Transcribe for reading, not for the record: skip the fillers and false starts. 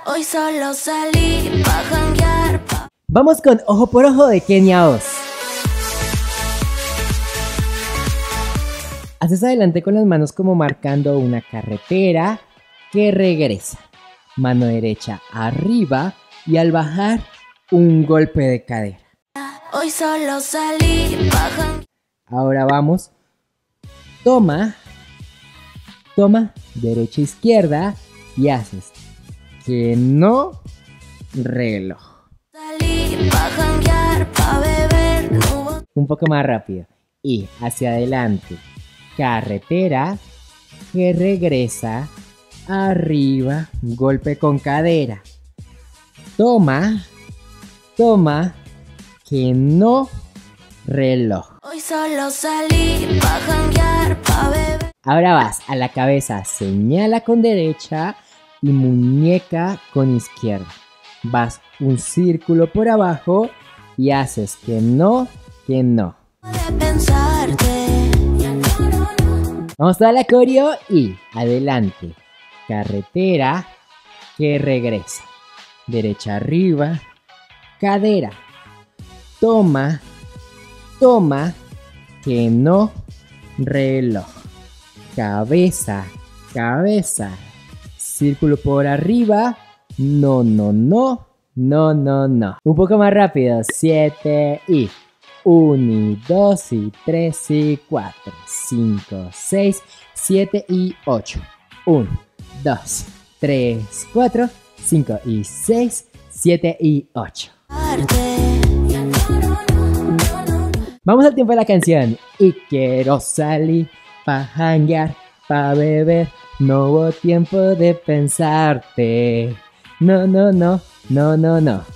Hoy solo salí pa' janguear. Vamos con Ojo por Ojo de Kenia Oz. Haces adelante con las manos como marcando una carretera que regresa. Mano derecha arriba y al bajar un golpe de cadera. Hoy solo salí pa' janguear. Ahora vamos. Toma, derecha izquierda y haces que no reloj. Salí pa' janguear, pa' beber. Un poco más rápido. Y hacia adelante. Carretera que regresa. Arriba, golpe con cadera. Toma, que no reloj. Hoy solo salí pa' janguear, pa' beber. Ahora vas a la cabeza, señala con derecha y muñeca con izquierda. Vas un círculo por abajo y haces que no. De pensarte. Vamos a la coreo y adelante. Carretera que regresa. Derecha arriba. Cadera. Toma, que no reloj. Cabeza. Círculo por arriba. No. Un poco más rápido. 7 y 1 y 2 y 3 y 4, 5, 6, 7 y 8. 1, 2, 3, 4, 5 y 6, 7 y 8. Vamos al tiempo de la canción. Y quiero salir pa' janguear, pa' beber. No hubo tiempo de pensarte. No.